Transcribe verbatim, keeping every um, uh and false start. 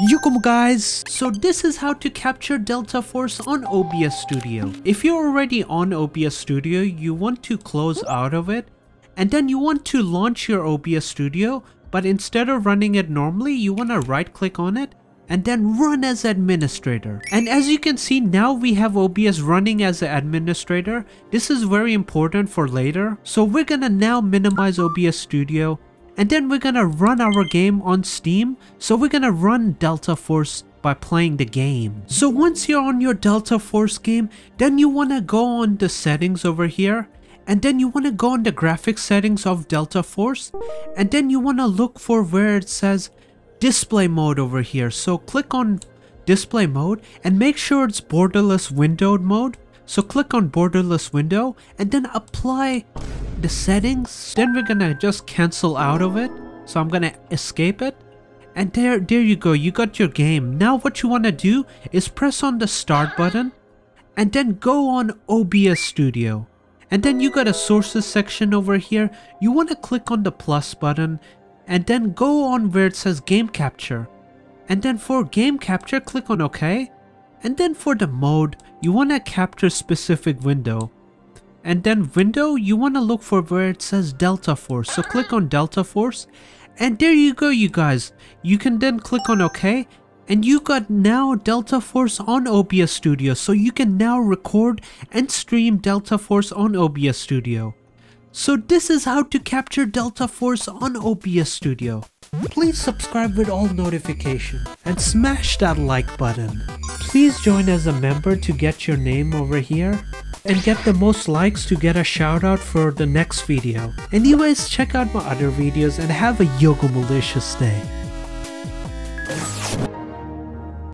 Welcome guys! So this is how to capture Delta Force on O B S Studio. If you're already on O B S Studio, you want to close out of it and then you want to launch your O B S Studio, but instead of running it normally, you want to right click on it and then run as administrator. And as you can see, now we have O B S running as an administrator. This is very important for later. So we're gonna now minimize O B S Studio and then we're gonna run our game on Steam. So we're gonna run Delta Force by playing the game. So once you're on your Delta Force game, then you wanna go on the settings over here. And then you wanna go on the graphics settings of Delta Force. And then you wanna look for where it says display mode over here. So click on display mode and make sure it's borderless windowed mode. So click on borderless window and then apply the settings. Then we're gonna just cancel out of it. So I'm gonna escape it. And there, there you go. You got your game. Now what you wanna do is press on the start button and then go on O B S Studio. And then you got a sources section over here. You wanna click on the plus button and then go on where it says game capture. And then for game capture, click on OK. And then for the mode, you want to capture specific window. And then window, you want to look for where it says Delta Force. So click on Delta Force. And there you go, you guys. You can then click on OK. And you got now Delta Force on O B S Studio. So you can now record and stream Delta Force on O B S Studio. So this is how to capture Delta Force on O B S Studio. Please subscribe with all notifications and smash that like button. Please join as a member to get your name over here and get the most likes to get a shout out for the next video. Anyways, check out my other videos and have a yoga malicious day.